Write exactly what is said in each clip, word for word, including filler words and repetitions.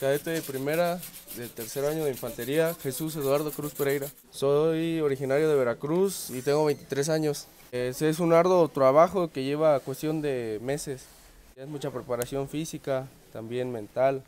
cadete de primera del tercer año de infantería, Jesús Eduardo Cruz Pereira. Soy originario de Veracruz y tengo veintitrés años. Ese es un arduo trabajo que lleva cuestión de meses. Es mucha preparación física, también mental,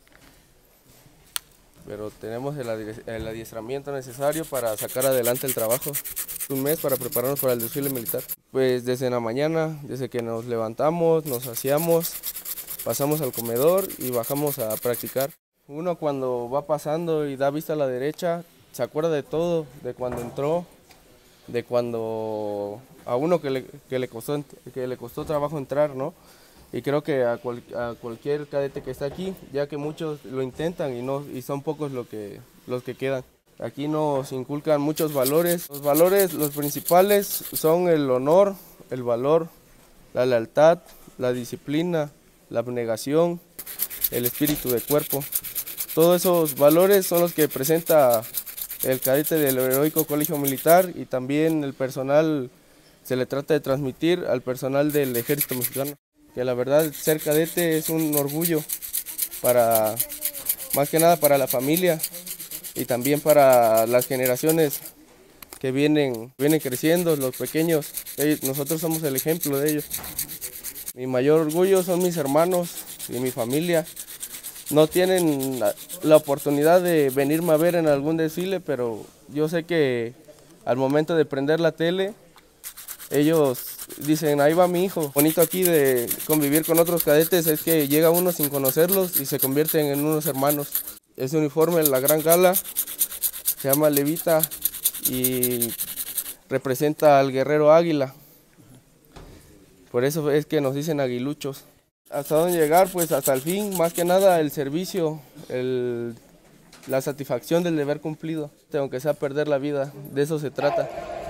pero tenemos el, el adiestramiento necesario para sacar adelante el trabajo. Un mes para prepararnos para el desfile militar. Pues desde la mañana, desde que nos levantamos, nos aseamos, pasamos al comedor y bajamos a practicar. Uno cuando va pasando y da vista a la derecha, se acuerda de todo, de cuando entró, de cuando a uno que le, que le, costó, que le costó trabajo entrar, ¿no? Y creo que a, cual, a cualquier cadete que está aquí, ya que muchos lo intentan y, no, y son pocos lo que, los que quedan. Aquí nos inculcan muchos valores. Los valores, los principales son el honor, el valor, la lealtad, la disciplina, la abnegación, el espíritu de cuerpo. Todos esos valores son los que presenta el cadete del Heroico Colegio Militar y también el personal se le trata de transmitir al personal del Ejército Mexicano. Que la verdad ser cadete es un orgullo para, más que nada para la familia y también para las generaciones que vienen, vienen creciendo, los pequeños. Ellos, nosotros somos el ejemplo de ellos. Mi mayor orgullo son mis hermanos y mi familia. No tienen la, la oportunidad de venirme a ver en algún desfile, pero yo sé que al momento de prender la tele, ellos dicen, ahí va mi hijo. Bonito aquí de convivir con otros cadetes es que llega uno sin conocerlos y se convierten en unos hermanos. Ese uniforme, la gran gala, se llama Levita y representa al guerrero águila. Por eso es que nos dicen aguiluchos. ¿Hasta dónde llegar? Pues hasta el fin, más que nada el servicio, el, la satisfacción del deber cumplido. Aunque sea perder la vida, de eso se trata.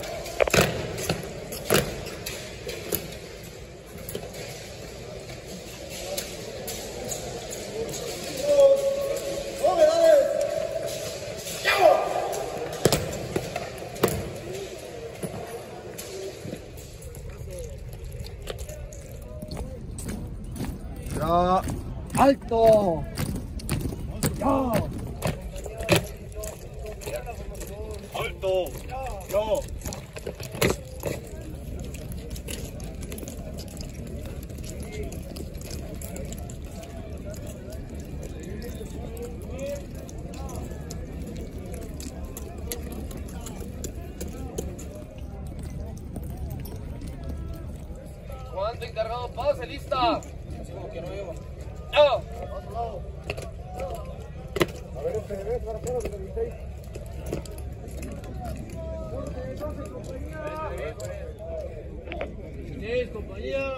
Ya. ¡Alto! ¡Ya! ¡Alto! ¡Ya! Comandante encargado, pase, lista. Como que no lleva. ¡Ah! A ver, este revés, para todos los dieciséis. Sí, compañía.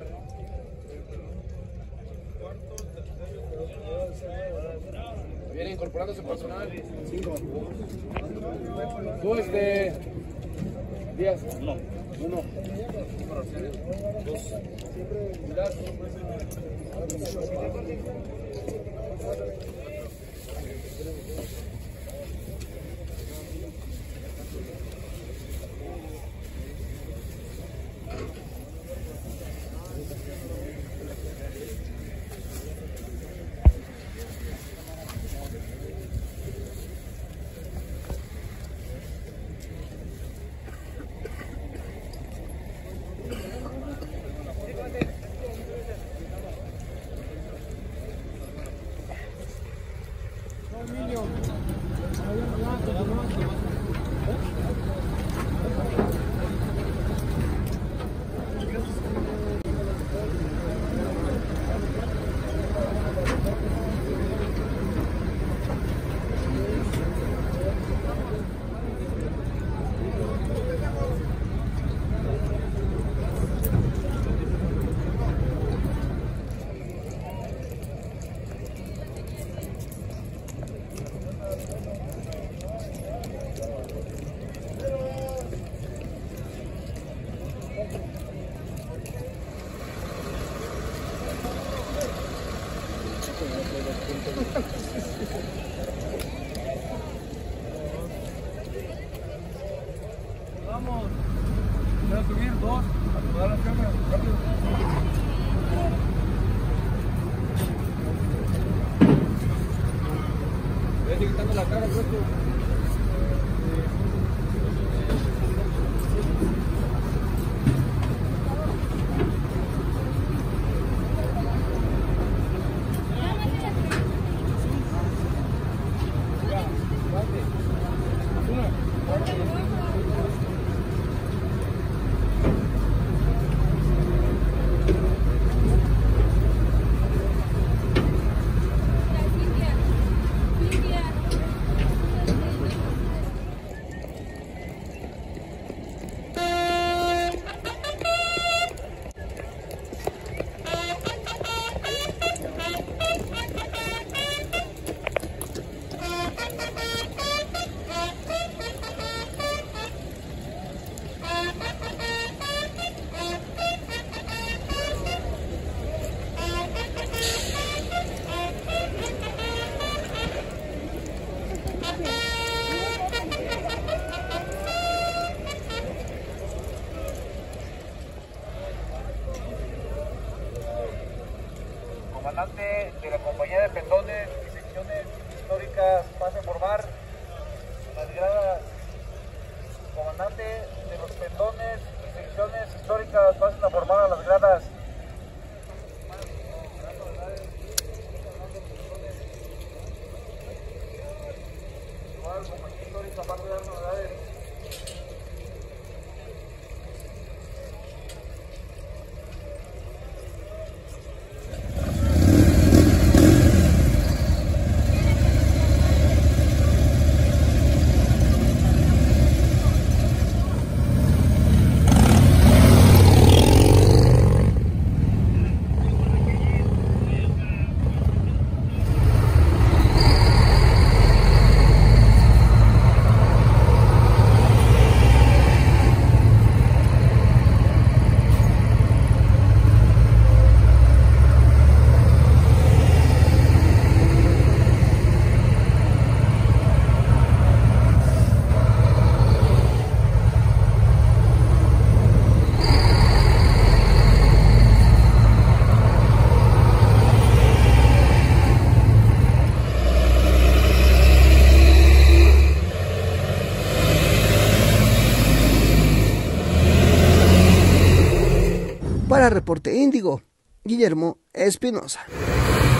Viene incorporándose personal. Cinco. Tú, este. Díaz. No. Uno. Dos. Vamos. Voy a subir dos. Acomodar las cámaras. Rápido. Comandante de la compañía de pendones y secciones históricas pasa a formar las gradas. Comandante de los pendones y secciones históricas pasan a formar a las gradas. Igual, compañía histórica pasa a dar novedades. Para Reporte Índigo, Guillermo Espinosa.